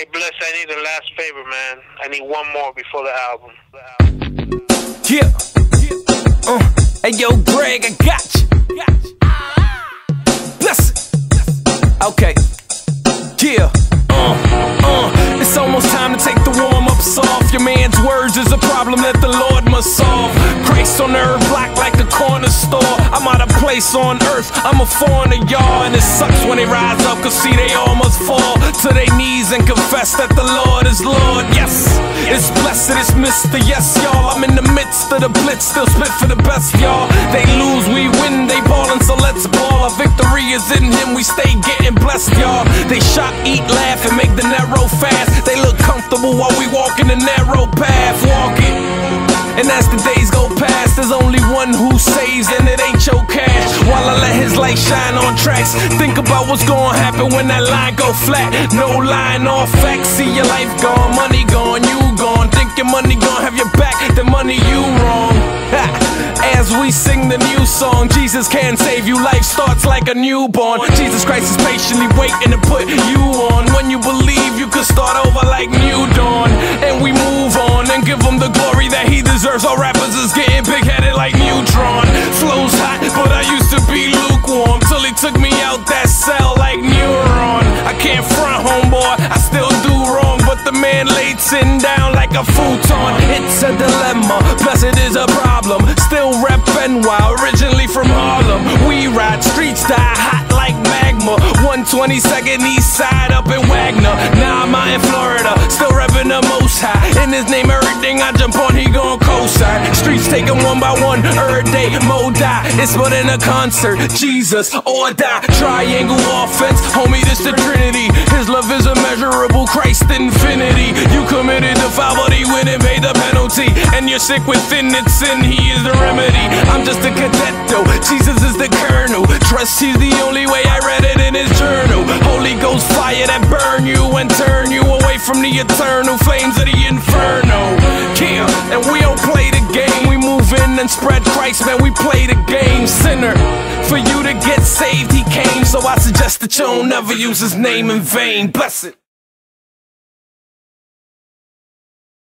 Bless, I need a last favor, man. I need one more before the album. Yeah. Hey, yo, Greg, I got you. Bless it. Okay. Yeah. It's almost time to take the warm-ups off. Your man's words is a problem that the Lord must solve. Christ on the earth, black like the corner store. I'm out of place on earth, I'm a foreigner, y'all. And it sucks when they rise up, cause see they all must fall to their knees and confess that the Lord is Lord. Yes, it's blessed, it's Mr. Yes, y'all. I'm in the midst of the blitz, still spit for the best, y'all. They lose, we win, they ballin', so let's ball. Our victory is in him, we stay getting blessed, y'all. They shop, eat, laugh, and make the narrow fast. They look comfortable while we walk in the narrow path. Walk it. And as the days go past, there's only one who saves, and it ain't your cash. While I let his light shine on tracks, think about what's gonna happen when that line go flat. No line or facts, see your life gone, money gone, you gone. Think your money gonna have your back, the money you wrong. As we sing the new song, Jesus can save you, life starts like a newborn. Jesus Christ is patiently waiting to put you on. When you believe, you could start over like new dawn. And we move on and give him the glory that he deserves. All rappers is getting big-headed like Neutron. Flow's hot, but I used to be lukewarm, till he took me out that cell like Neuron. I can't front, homeboy, I still do wrong, but the man laid sitting down like a futon. It's a dilemma, blessed is a problem. Still rep NY, originally from Harlem. We ride, streets die hot like magma. 122nd East Side up in Wagner. Now I'm out in Florida, still reppin' the most high. In his name, everything I jump on, he gon' co-sign. Streets take him one by one, every day, mo die. It's but in a concert, Jesus or die. Triangle offense, homie, this the Trinity. His love is immeasurable, Christ infinity. You committed the foul, but he went and paid the penalty. And you're sick within its sin, he is the remedy. I'm just a cadet though, Jesus is the colonel. Trust he's the only way, I read it in his journal. Holy Ghost fire that burn you and turn you away from the eternal flames of the inferno. Yeah, and we don't play the game, we move in and spread Christ, man, we play the game. Sinner, for you to get saved he came, so I suggest that you don't never use his name in vain. Bless it.